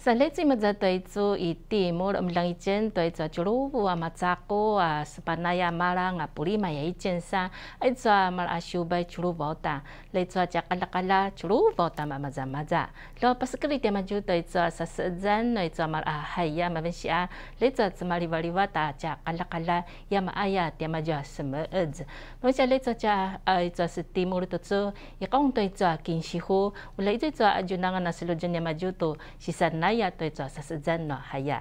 Sa lezi mazata itu iti mur mlang ijen to itu julubu amazako sepanaya malang pulima ya ijen sa itu mal asyubai julubu ta lezu jakala julubu ta maza lo paskali dia maju to itu sasezan itu mal ahaya mavensia lezu semali valiwa ta jakala ya maaya dia maju semeez mavensia lezu ja itu setimur to ya kong to itu kinsihu mulai itu ajunangan naselujen ya maju to sisana ya to itu sasezan no haya.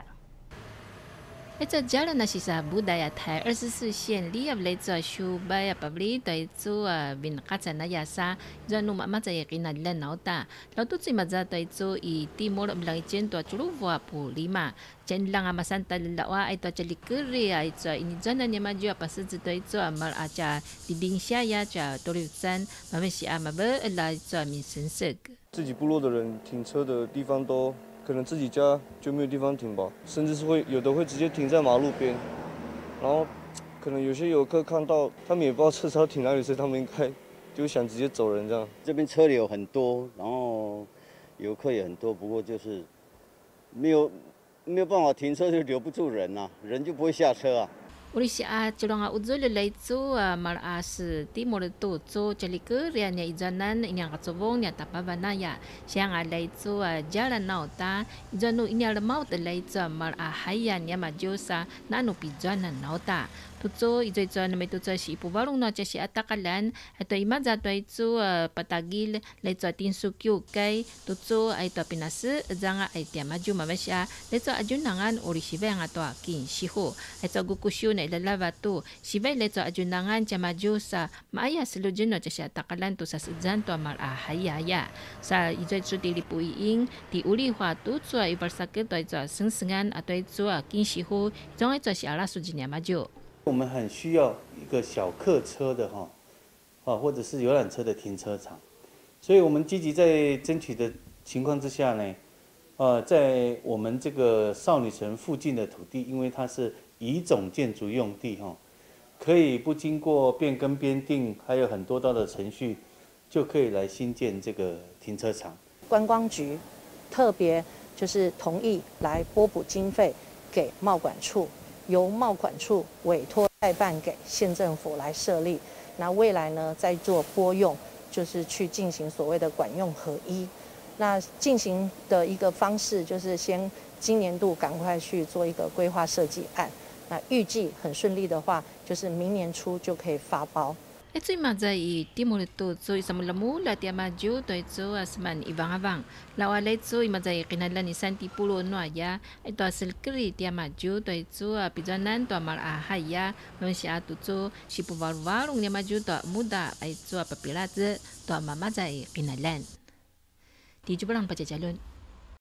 Itu jalan nasi budaya Thai 24县里有来做修白啊，不离对做bin kaca na yasa, jangan lupa macam yang kena len nauta. Lalu tu cuma jatuh itu i timur belang ijen tu curu buat pulima. Jangan lang amasan talawa itu celi kiri itu ini jangan yang maju apa saja itu amal aja di Indonesia ya aja tulisan, Malaysia mabe lah itu min sensek. 自己部落的人停车的地方都。 可能自己家就没有地方停吧，甚至是有的会直接停在马路边，然后可能有些游客看到，他们也不知道车子要停哪里，所以他们应该就想直接走人这样。 这边车流很多，然后游客也很多，不过就是没有办法停车，就留不住人啊，人就不会下车啊。 Urisia culanga uzul leitu mal as timur tu tu celi kerian ya izanan ini yang katsobong ya tapabana ya siang leitu jalan nauta izanu ini al maut leitu mal ahayan ya majusa nanu pijanan nauta tutu izo na may tutu si ipubarong no si atakalan ito imaza to itu patagil leitu tinsukyu kay tutu ay to pinas zanga ay tiya maju mamasya leitu ajunangan urisibe ang ato akin siho ito gukusyo na ilalava tu sibay leto ajunangan cha maju sa maaya selujun no cha takalan tu sa sedzan to mal ahaya sa ijo tu dilipuing di Uliwa tu tu ibarsake to itu sengsengan atau itu kinsihu jong itu si ala sujinya maju. 我们很需要一个小客车的或者是游览车的停车场，所以我们积极在争取的情况之下呢，在我们这个少女城附近的土地，因为它是 乙种建筑用地可以不经过变更编定，还有很多道的程序，就可以来新建这个停车场。 观光局特别就是同意来拨补经费给贸管处，由贸管处委托代办给县政府来设立。那未来呢，再做拨用，就是去进行所谓的管用合一。那进行的一个方式就是先今年度赶快去做一个规划设计案。 那预计很顺利的话，就是明年初就可以发包。 Ito yung mazay timur tu so isa mula tiya maju to ito asman ibang-abang. Lawala ito yung mazay kinalan ni Santi Pulo no aya ito asal kiri tiya maju to ito pijanan to amal ahaya manusia tu to si pubarwarong niya maju to muda ito papilat to mamazay kinalan. Di Jubalang Pajajalon.